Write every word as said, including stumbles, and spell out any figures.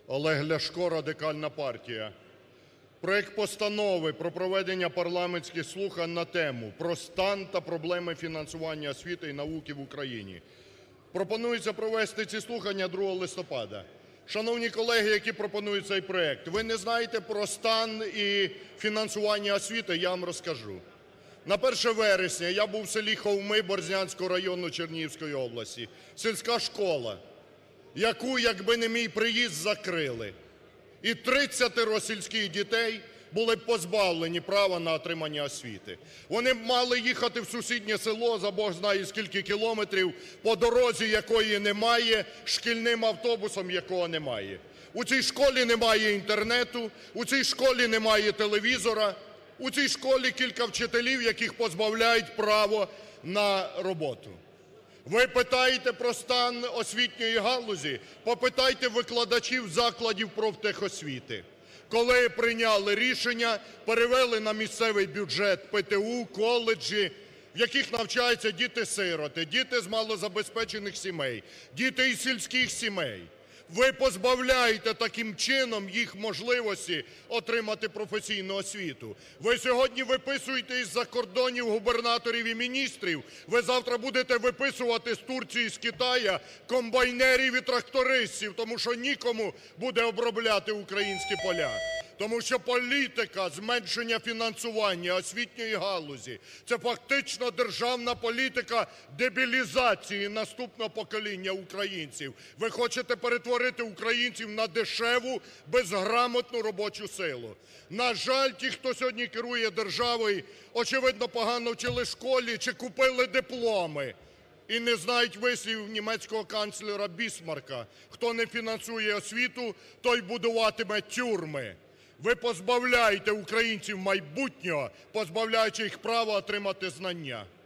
Олег Ляшко, Радикальна партія. Проект Постанови про проведення парламентських слухань на тему: "Про стан та проблеми фінансування освіти і науки в Україні". Пропонується провести ці слухання другого листопада. Шановні колеги, які пропонують цей проект, ви не знаєте про стан і фінансування освіти? Я вам розкажу. На перше вересня я був в селі Ховми Борзнянського району Чернігівської області. Сільська школа, яку, якби не мій приїзд, закрили. І тридцятеро сільських дітей були б позбавлені права на отримання освіти. Вони б мали їхати в сусіднє село за Бог знає скільки кілометрів, по дорозі якої немає, шкільним автобусом якого немає. У цій школі немає інтернету, у цій школі немає телевізора, у цій школі кілька вчителів, яких позбавляють права на роботу. Ви питаєте про стан освітньої галузі? Попитайте викладачів закладів профтехосвіти. Коли прийняли рішення, перевели на місцевий бюджет пе те у, коледжі, в яких навчаються діти-сироти, діти з малозабезпечених сімей, діти із сільських сімей. Ви позбавляєте таким чином їх можливості отримати професійну освіту. Ви сьогодні виписуєте із-за кордонів губернаторів і міністрів, ви завтра будете виписувати з Турції, з Китаю комбайнерів і трактористів, тому що нікому буде обробляти українські поля. Тому що політика зменшення фінансування освітньої галузі – це фактично державна політика дебілізації наступного покоління українців. Ви хочете перетворити українців на дешеву, безграмотну робочу силу. На жаль, ті, хто сьогодні керує державою, очевидно, погано вчили в школі чи купили дипломи і не знають вислів німецького канцлера Бісмарка: хто не фінансує освіту, той будуватиме тюрми. Ви позбавляєте українців майбутнього, позбавляючи їх права отримати знання.